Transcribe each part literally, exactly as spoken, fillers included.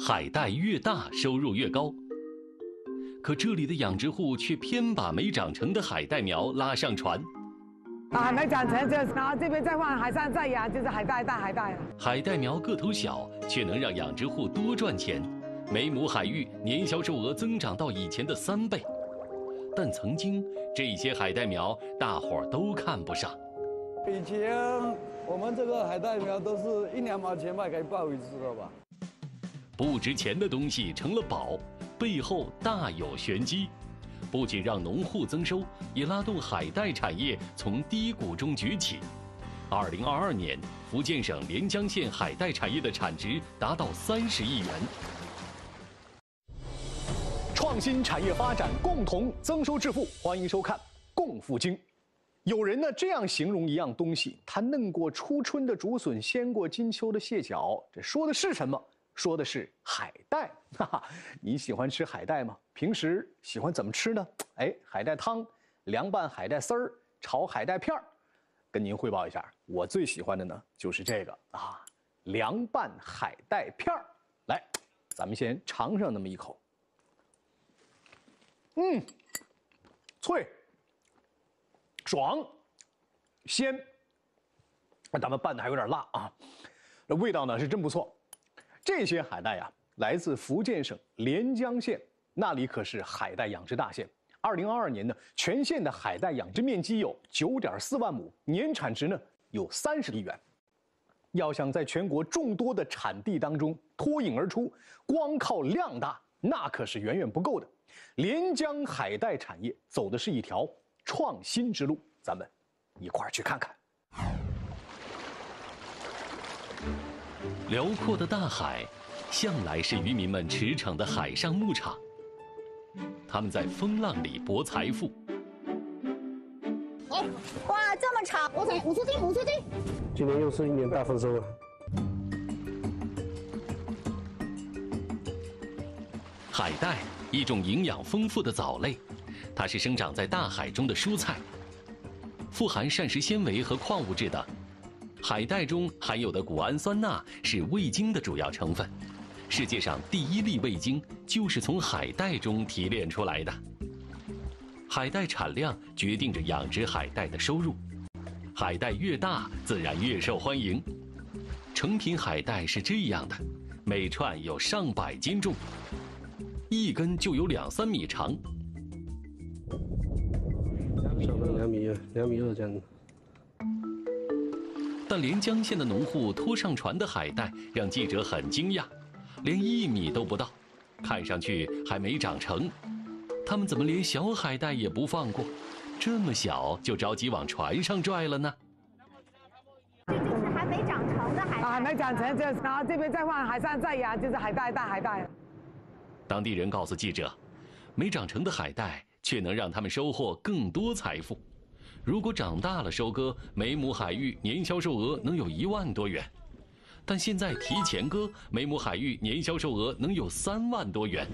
海带越大，收入越高。可这里的养殖户却偏把没长成的海带苗拉上船。 啊，没长成就，然后这边再换海上再养，就是海带大海带了。 海带苗个头小，却能让养殖户多赚钱，每亩海域年销售额增长到以前的三倍。但曾经这些海带苗大伙儿都看不上。 以前我们这个海带苗都是一两毛钱卖给鲍鱼吃的吧？ 不值钱的东西成了宝，背后大有玄机。不仅让农户增收，也拉动海带产业从低谷中崛起。二零二二年，福建省连江县海带产业的产值达到三十亿元。 创新产业发展，共同增收致富。欢迎收看《共富经》。有人呢这样形容一样东西：它嫩过初春的竹笋，鲜过金秋的蟹脚。这说的是什么？说的是海带。哈哈，你喜欢吃海带吗？平时喜欢怎么吃呢？哎，海带汤、凉拌海带丝儿、炒海带片儿。跟您汇报一下，我最喜欢的呢就是这个啊，凉拌海带片儿。来，咱们先尝上那么一口。嗯，脆、爽、鲜，咱们拌的还有点辣啊，这味道呢是真不错。这些海带呀，来自福建省连江县，那里可是海带养殖大县。二零二二年呢，全县的海带养殖面积有九点四万亩，年产值呢有三十亿元。要想在全国众多的产地当中脱颖而出，光靠量大那可是远远不够的。连江海带产业走的是一条创新之路，咱们一块儿去看看。 辽阔的大海，向来是渔民们驰骋的海上牧场。他们在风浪里博财富。 哎，哇，这么长！我才五十斤，五十斤。 今年又是一年大丰收啊！ 海带，一种营养丰富的藻类，它是生长在大海中的蔬菜，富含膳食纤维和矿物质等。海带中含有的谷氨酸钠是味精的主要成分，世界上第一粒味精就是从海带中提炼出来的。海带产量决定着养殖海带的收入，海带越大，自然越受欢迎。成品海带是这样的，每串有上百斤重，一根就有两三米长。 两米二，两米二这样。 但连江县的农户拖上船的海带让记者很惊讶，连一米都不到，看上去还没长成。他们怎么连小海带也不放过？这么小就着急往船上拽了呢？ 这就是还没长成的海带。 啊，没长成就，然后这边再换海上再养，就是海带大海带了。 当地人告诉记者，没长成的海带却能让他们收获更多财富。如果长大了收割，每亩海域年销售额能有一万多元，但现在提前割，每亩海域年销售额能有三万多元。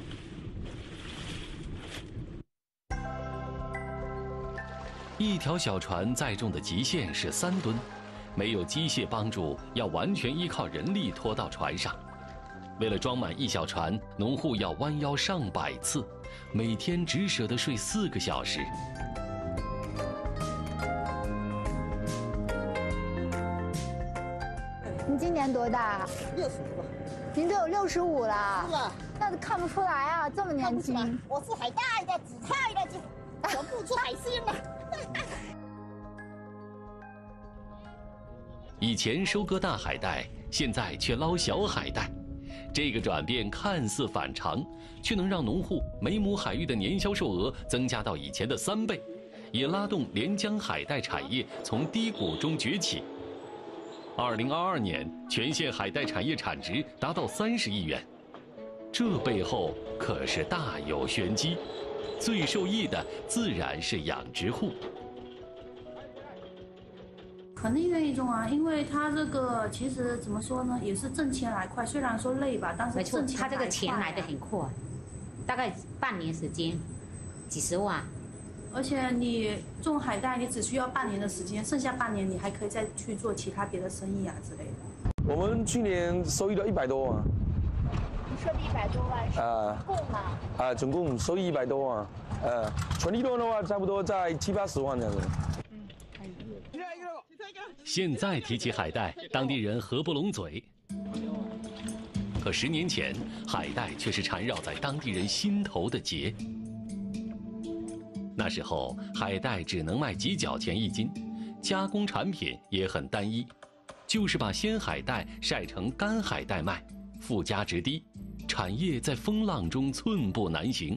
一条小船载重的极限是三吨，没有机械帮助，要完全依靠人力拖到船上。为了装满一小船，农户要弯腰上百次，每天只舍得睡四个小时。 你今年多大？ 六十五。 您都有六十五了。 是啊。 那看不出来啊，这么年轻。 我是海带的，紫菜的，我不出海鲜的。 以前收割大海带，现在却捞小海带，这个转变看似反常，却能让农户每亩海域的年销售额增加到以前的三倍，也拉动连江海带产业从低谷中崛起。二零二二年，全县海带产业产值达到三十亿元，这背后可是大有玄机，最受益的自然是养殖户。 肯定愿意种啊，因为他这个其实怎么说呢，也是挣钱来快，虽然说累吧，但是挣钱来快。 他这个钱来得很快，大概半年时间，几十万。 而且你种海带，你只需要半年的时间，剩下半年你还可以再去做其他别的生意啊之类的。 我们去年收益了一百多万。 设的一百多万，是啊共吗？ 啊，总共收益一百多万，呃，纯利润的话差不多在七八十万这样子。 现在提起海带，当地人合不拢嘴。可十年前，海带却是缠绕在当地人心头的结。那时候，海带只能卖几角钱一斤，加工产品也很单一，就是把鲜海带晒成干海带卖，附加值低，产业在风浪中寸步难行。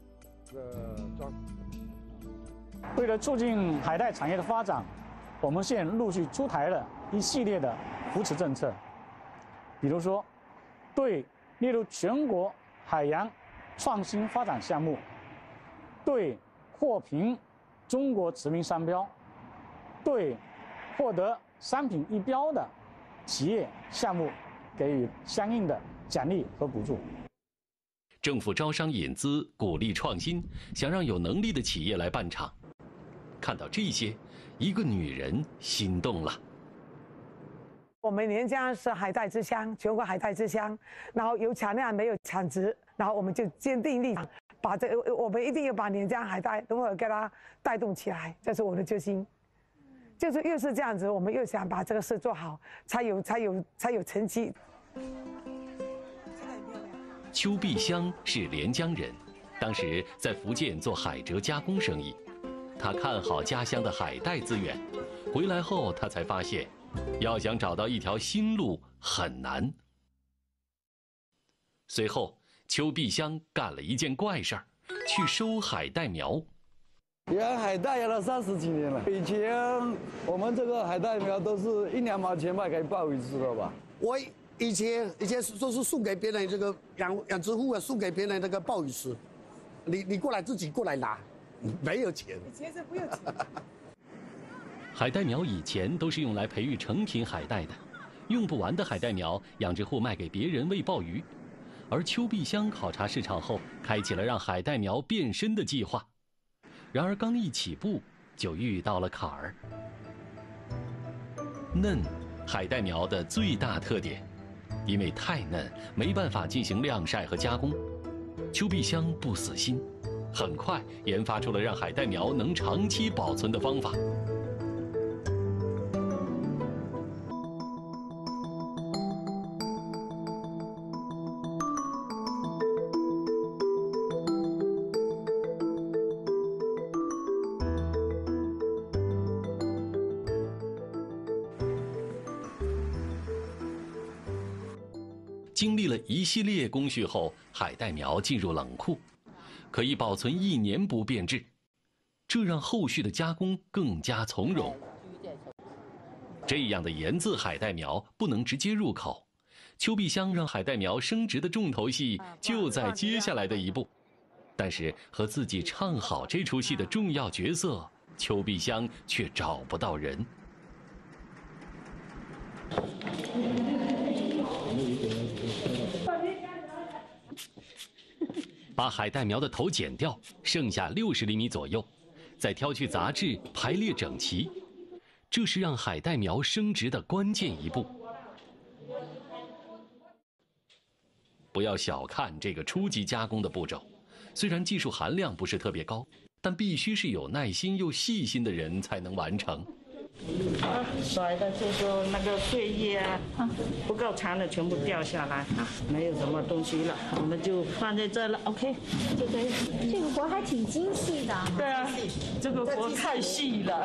为了促进海带产业的发展，我们县陆续出台了一系列的扶持政策，比如说，对列入全国海洋创新发展项目，对获评中国驰名商标，对获得商品一标的企业项目给予相应的奖励和补助。 政府招商引资，鼓励创新，想让有能力的企业来办厂。看到这些，一个女人心动了。 我们连江是海带之乡，全国海带之乡，然后有产量没有产值，然后我们就坚定立场，把这个我们一定要把连江海带如何给它带动起来，这是我的决心。就是越是这样子，我们越想把这个事做好，才有才有才有成绩。 邱碧香是连江人，当时在福建做海蜇加工生意。他看好家乡的海带资源，回来后他才发现，要想找到一条新路很难。随后，邱碧香干了一件怪事儿，去收海带苗。 养海带养了三十几年了，以前我们这个海带苗都是一两毛钱卖给鲍鱼吃的吧？ 我以前以前都是送给别人这个养养殖户啊，送给别人那个鲍鱼吃，你你过来自己过来拿。没有钱， 以前是不用钱。 海带苗以前都是用来培育成品海带的，用不完的海带苗，养殖户卖给别人喂鲍鱼。而邱碧香考察市场后，开启了让海带苗变身的计划。然而刚一起步，就遇到了坎儿。嫩，海带苗的最大特点，因为太嫩，没办法进行晾晒和加工。邱碧香不死心。很快研发出了让海带苗能长期保存的方法。经历了一系列工序后，海带苗进入冷库。可以保存一年不变质，这让后续的加工更加从容。这样的盐渍海带苗不能直接入口，邱碧香让海带苗升值的重头戏就在接下来的一步。但是和自己唱好这出戏的重要角色，邱碧香却找不到人。把海带苗的头剪掉，剩下六十厘米左右，再挑去杂质，排列整齐。这是让海带苗升值的关键一步。不要小看这个初级加工的步骤，虽然技术含量不是特别高，但必须是有耐心又细心的人才能完成。 啊，甩的就说那个碎叶啊，不够长的全部掉下来啊，没有什么东西了，我们就放在这了 ，OK， 就可以。 这个活还挺精细的。 对啊，这个活太细了。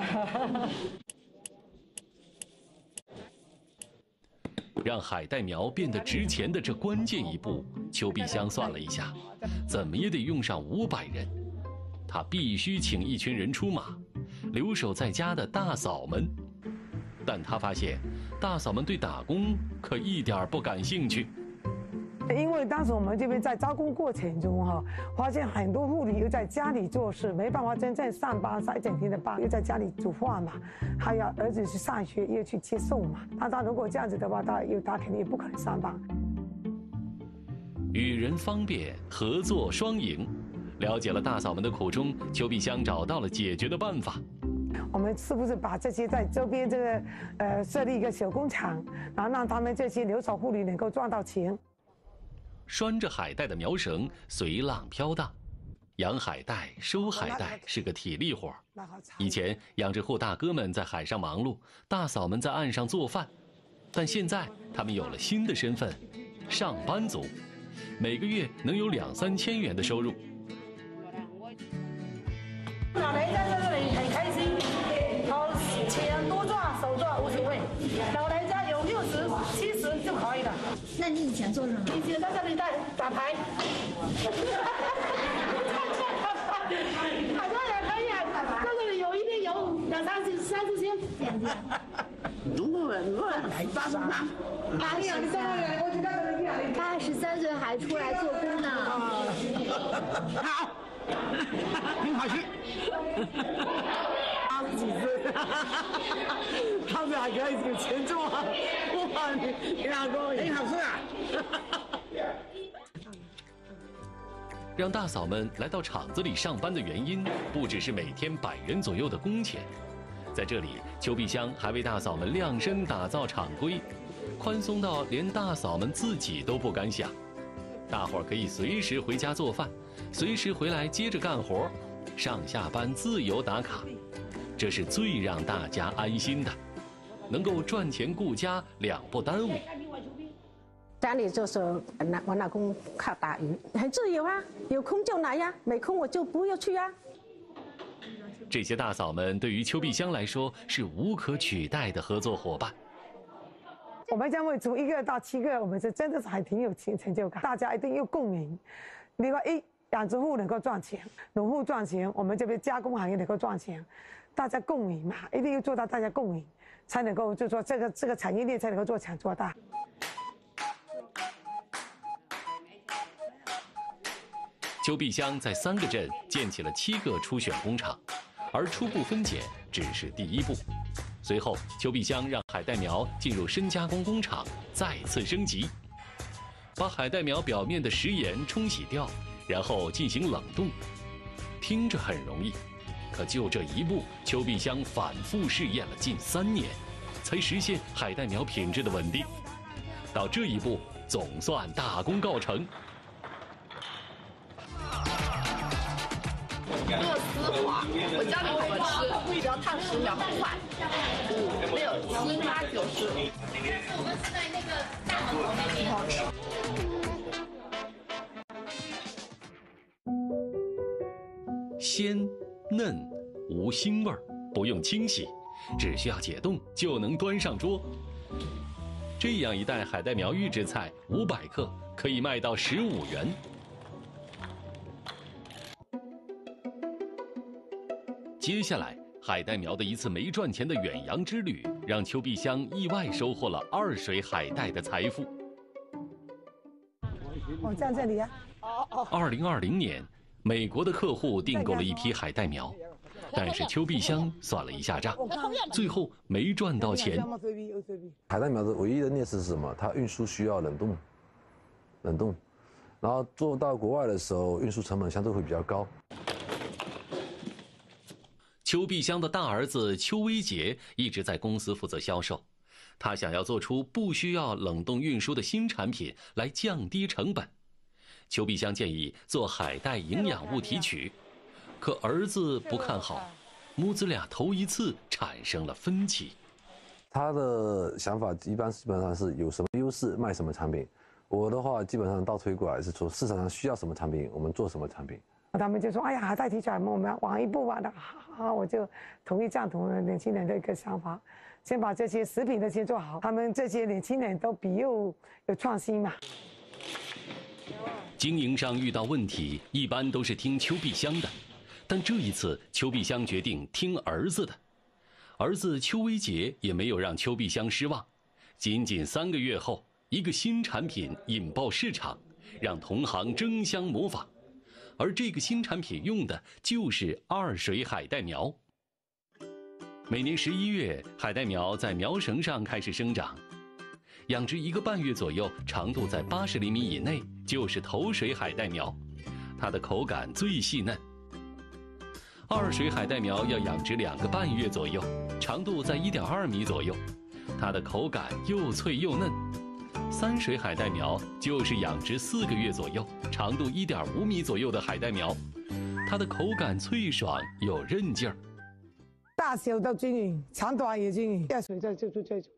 让海带苗变得值钱的这关键一步，邱碧香算了一下，怎么也得用上五百人。他必须请一群人出马，留守在家的大嫂们。但他发现，大嫂们对打工可一点不感兴趣。 因为当时我们这边在招工过程中哈，发现很多妇女又在家里做事，没办法真正上班，上一整天的班，又在家里煮饭嘛，还要儿子去上学，又去接送嘛。那他如果这样子的话，他又他肯定也不可能上班。 与人方便，合作双赢。了解了大嫂们的苦衷，邱碧香找到了解决的办法。 我们是不是把这些在周边这个呃设立一个小工厂，然后让他们这些留守妇女能够赚到钱？ 拴着海带的苗绳随浪飘荡。养海带、收海带是个体力活。以前养殖户大哥们在海上忙碌，大嫂们在岸上做饭。但现在他们有了新的身份——上班族，每个月能有两三千元的收入。 老人家在这里很开心，掏钱多赚少赚无所谓。老人家有六十、七十就可以了。 那你以前做什么？ 以前在这里打打牌。打牌也可以啊，在这里有一天有两三十、三四千。 如果如果来帮忙， 哪里有？你在哪里？我去看看你哪里。 他二十三岁还出来做工呢。 好，很好去。 二十几岁，他们还可以有钱做，哇！你你老公很好吃啊。 让大嫂们来到厂子里上班的原因，不只是每天百元左右的工钱。在这里，邱碧香还为大嫂们量身打造厂规，宽松到连大嫂们自己都不敢想。大伙儿可以随时回家做饭，随时回来接着干活，上下班自由打卡，这是最让大家安心的，能够赚钱顾家，两不耽误。 家里就是我老公靠打鱼，很自由啊，有空就来呀，没空我就不要去呀。 这些大嫂们对于邱碧香来说是无可取代的合作伙伴。 我们将会从一个到七个，我们是真的是还挺有成成就感，大家一定有共鸣。另外，一养殖户能够赚钱，农户赚钱，我们这边加工行业能够赚钱，大家共赢嘛，一定要做到大家共赢，才能够就说这个这个产业链才能够做强做大。 邱碧香在三个镇建起了七个初选工厂，而初步分拣只是第一步。随后，邱碧香让海带苗进入深加工工厂，再次升级，把海带苗表面的食盐冲洗掉，然后进行冷冻。听着很容易，可就这一步，邱碧香反复试验了近三年，才实现海带苗品质的稳定。到这一步，总算大功告成。 没有丝滑，我教你怎么吃，只要烫十秒，很快。五六七八九十。我们是在那个大门口那边。 鲜嫩无腥味儿，不用清洗，只需要解冻就能端上桌。这样一袋海带苗预制菜五百克，可以卖到十五元。接下来，海带苗的一次没赚钱的远洋之旅，让邱碧香意外收获了二水海带的财富。 我站这里啊。 二零二零年，美国的客户订购了一批海带苗，但是邱碧香算了一下账，最后没赚到钱。 海带苗的唯一的劣势是什么？它运输需要冷冻，冷冻，然后做到国外的时候，运输成本相对会比较高。 邱碧香的大儿子邱威杰一直在公司负责销售，他想要做出不需要冷冻运输的新产品来降低成本。邱碧香建议做海带营养物提取，可儿子不看好，母子俩头一次产生了分歧。 他的想法一般基本上是有什么优势卖什么产品，我的话基本上倒推过来是说市场上需要什么产品，我们做什么产品。 他们就说：“哎呀，海带提取我们要往一步吧。”那好，我就同意赞同年轻人的一个想法，先把这些食品的先做好。他们这些年轻人都比较有创新嘛。 经营上遇到问题，一般都是听邱碧香的，但这一次邱碧香决定听儿子的。儿子邱威杰也没有让邱碧香失望，仅仅三个月后，一个新产品引爆市场，让同行争相模仿。而这个新产品用的就是二水海带苗。每年十一月，海带苗在苗绳上开始生长，养殖一个半月左右，长度在八十厘米以内，就是头水海带苗，它的口感最细嫩。二水海带苗要养殖两个半月左右，长度在一点二米左右，它的口感又脆又嫩。 三水海带苗就是养殖四个月左右、长度一点五米左右的海带苗，它的口感脆爽有韧劲儿， 大小都均匀，长短也均匀，下水这就是最主要。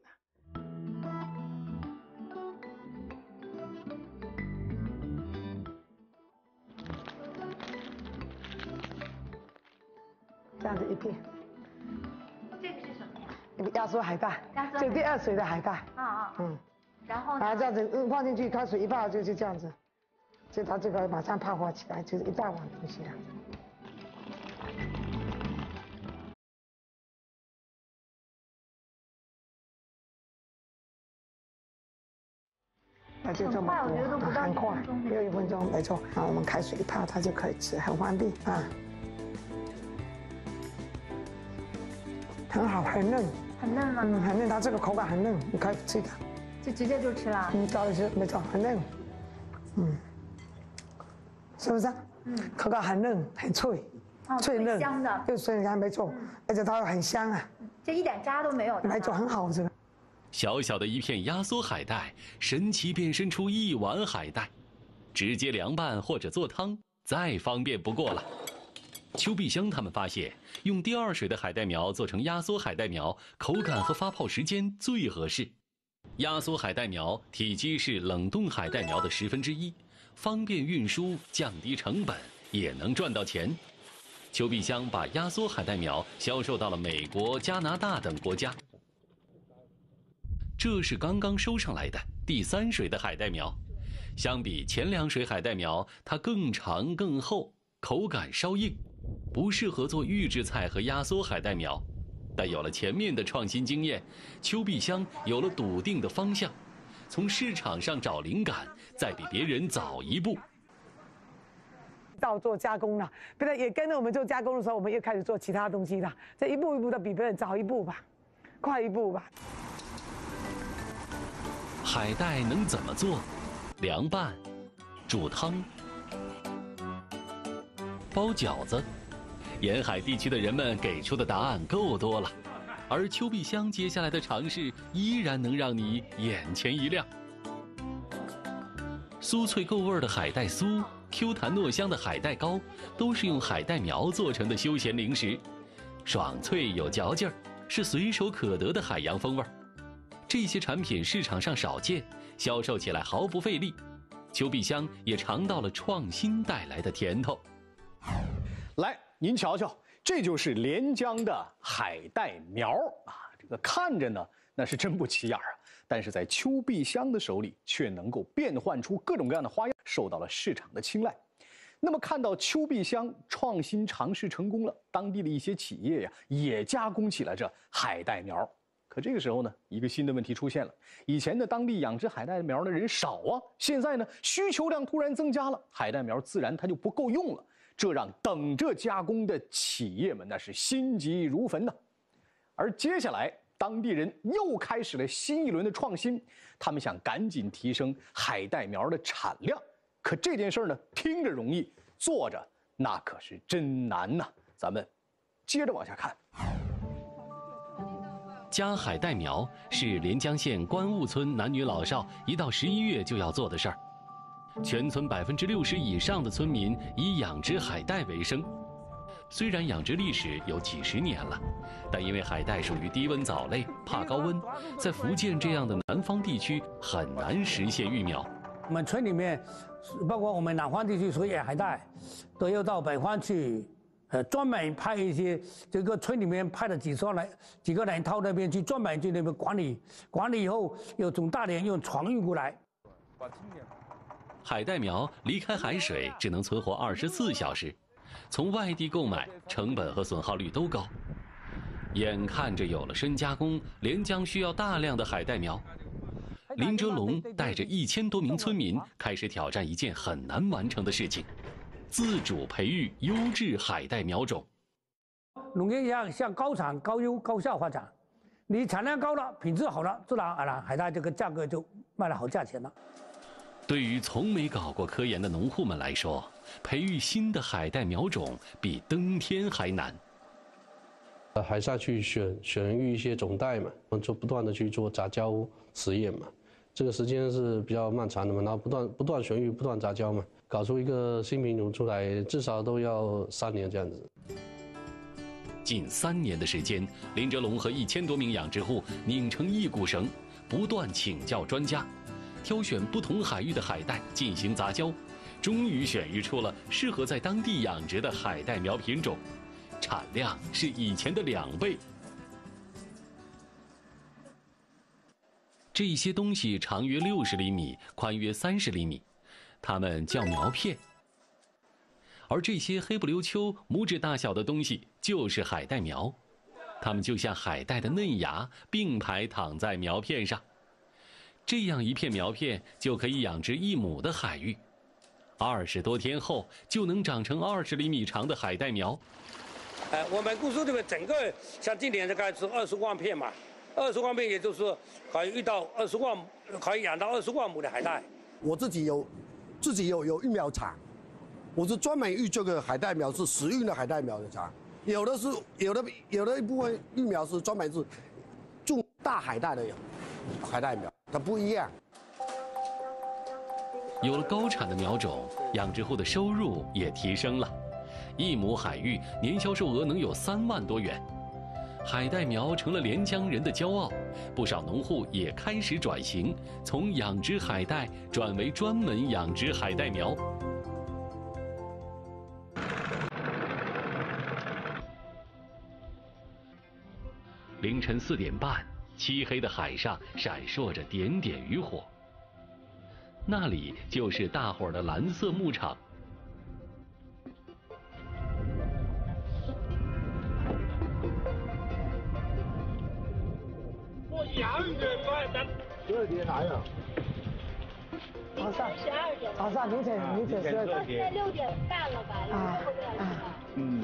这样子一片。 这个是什么呀？ 压缩海带，这第二水的海带。 啊啊。 嗯。 然后然后这样子，嗯，放进去，开水一泡就是这样子，就它这个马上泡发起来，就是一大碗东西了。那就这么多，很快，六一分钟，没错。然后我们开水一泡，它就可以吃，很方便啊。很好，很嫩。 很嫩吗？ 嗯，很嫩，它这个口感很嫩，你可以吃它。 就直接就吃了。 嗯，当然是没错，很嫩。嗯，是不是？嗯，口感很嫩，很脆， 哦、脆嫩，香的， 又脆香，没错，嗯、而且它很香啊。 这一点渣都没有。 没错，很好这个。 小小的一片压缩海带，神奇变身出一碗海带，直接凉拌或者做汤，再方便不过了。邱碧香他们发现，用第二水的海带苗做成压缩海带苗，口感和发泡时间最合适。压缩海带苗体积是冷冻海带苗的十分之一，方便运输，降低成本，也能赚到钱。邱碧香把压缩海带苗销售到了美国、加拿大等国家。这是刚刚收上来的第三水的海带苗，相比前两水海带苗，它更长更厚，口感稍硬，不适合做预制菜和压缩海带苗。但有了前面的创新经验，邱碧香有了笃定的方向，从市场上找灵感，再比别人早一步。 到做加工了，别人也跟着我们做加工的时候，我们又开始做其他东西了。这一步一步的比别人早一步吧，快一步吧。 海带能怎么做？凉拌、煮汤、包饺子。沿海地区的人们给出的答案够多了，而邱碧香接下来的尝试依然能让你眼前一亮。酥脆够味的海带酥， Q 弹糯香的海带糕，都是用海带苗做成的休闲零食，爽脆有嚼劲儿，是随手可得的海洋风味儿。这些产品市场上少见，销售起来毫不费力。邱碧香也尝到了创新带来的甜头。 来，您瞧瞧，这就是连江的海带苗啊！这个看着呢，那是真不起眼啊，但是在邱碧香的手里，却能够变换出各种各样的花样，受到了市场的青睐。那么，看到邱碧香创新尝试成功了，当地的一些企业呀，也加工起了这海带苗。可这个时候呢，一个新的问题出现了：以前的当地养殖海带苗的人少啊，现在呢，需求量突然增加了，海带苗自然它就不够用了。这让等着加工的企业们那是心急如焚呐。而接下来，当地人又开始了新一轮的创新，他们想赶紧提升海带苗的产量。可这件事呢，听着容易，做着那可是真难呐。咱们接着往下看。 加海带苗是连江县关雾村男女老少一到十一月就要做的事儿。全村百分之六十以上的村民以养殖海带为生。虽然养殖历史有几十年了，但因为海带属于低温藻类，怕高温，在福建这样的南方地区很难实现育苗。 我们村里面，包括我们南方地区所养海带，都要到北方去，呃，专门派一些这个村里面派了几双来几个人到那边去，专门去那边管理，管理以后又从大连用船运过来。 海带苗离开海水只能存活二十四小时，从外地购买成本和损耗率都高。眼看着有了深加工，连江需要大量的海带苗。林哲龙带着一千多名村民开始挑战一件很难完成的事情：自主培育优质海带苗种。 农业要向高产、高优、高效发展，你产量高了，品质好了，自然而然海带这个价格就卖了好价钱了。 对于从没搞过科研的农户们来说，培育新的海带苗种比登天还难。 呃，还是要去选选育一些种带嘛，就不断的去做杂交实验嘛。 这个时间是比较漫长的嘛，然后不断不断选育、不断杂交嘛，搞出一个新品种出来，至少都要三年这样子。 近三年的时间，林哲龙和一千多名养殖户拧成一股绳，不断请教专家，挑选不同海域的海带进行杂交，终于选育出了适合在当地养殖的海带苗品种，产量是以前的两倍。这些东西长约六十厘米，宽约三十厘米，它们叫苗片。而这些黑不溜秋、拇指大小的东西就是海带苗，它们就像海带的嫩芽，并排躺在苗片上。这样一片苗片就可以养殖一亩的海域，二十多天后就能长成二十厘米长的海带苗。 呃，我们公司这个整个像今年这个是二十万片嘛。二十万片，也就是可以遇到二十万，可以养到二十万亩的海带。 我自己有，自己有有育苗场，我是专门育这个海带苗，是食用的海带苗的场。有的是有的有的一部分育苗是专门是种大海带的海带苗，它不一样。 有了高产的苗种，养殖户的收入也提升了，一亩海域年销售额能有三万多元。海带苗成了连江人的骄傲，不少农户也开始转型，从养殖海带转为专门养殖海带苗。凌晨四点半，漆黑的海上闪烁着点点渔火，那里就是大伙儿的蓝色牧场。 十二点来了。 早上十二点。 早上凌晨凌晨十二点。 现在六点半了吧？ 啊啊。 嗯。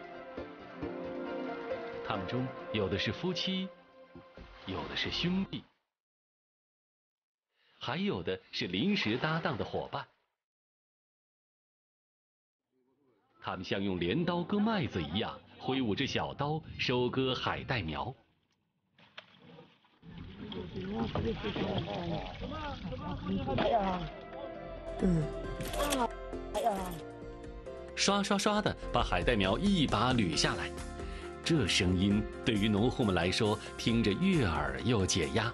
他们中有的是夫妻，有的是兄弟，还有的是临时搭档的伙伴。他们像用镰刀割麦子一样，挥舞着小刀收割海带苗。 哎呀，嗯，哎呀， 刷刷刷的把海带苗一把捋下来，这声音对于农户们来说听着悦耳又解压。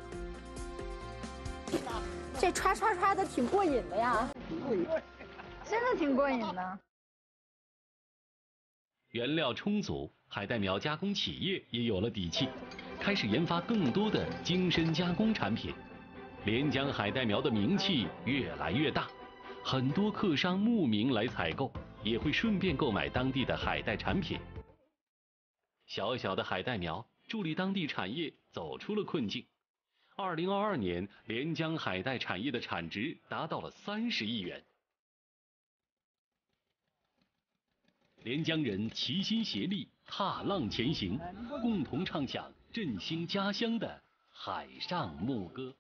这刷刷刷的挺过瘾的呀，真的挺过瘾的。 原料充足，海带苗加工企业也有了底气，开始研发更多的精深加工产品。连江海带苗的名气越来越大，很多客商慕名来采购，也会顺便购买当地的海带产品。小小的海带苗助力当地产业走出了困境。二零二二年，连江海带产业的产值达到了三十亿元。连江人齐心协力，踏浪前行，共同唱响振兴家乡的海上牧歌。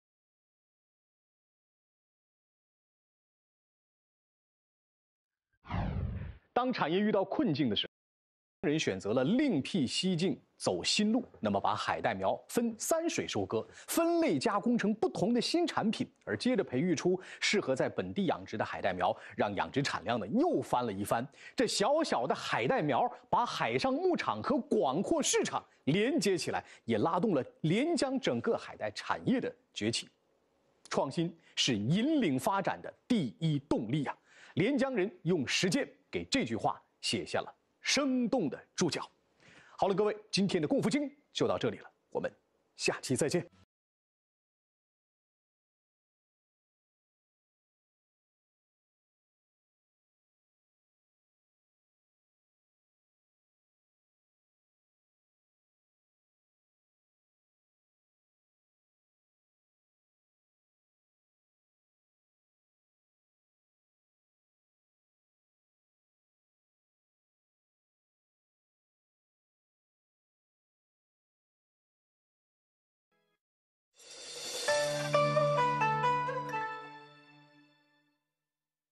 当产业遇到困境的时候，人选择了另辟蹊径，走新路。那么，把海带苗分三水收割，分类加工成不同的新产品，而接着培育出适合在本地养殖的海带苗，让养殖产量呢又翻了一番。这小小的海带苗把海上牧场和广阔市场连接起来，也拉动了连江整个海带产业的崛起。创新是引领发展的第一动力啊！连江人用实践给这句话写下了生动的注脚。好了，各位，今天的共福经就到这里了，我们下期再见。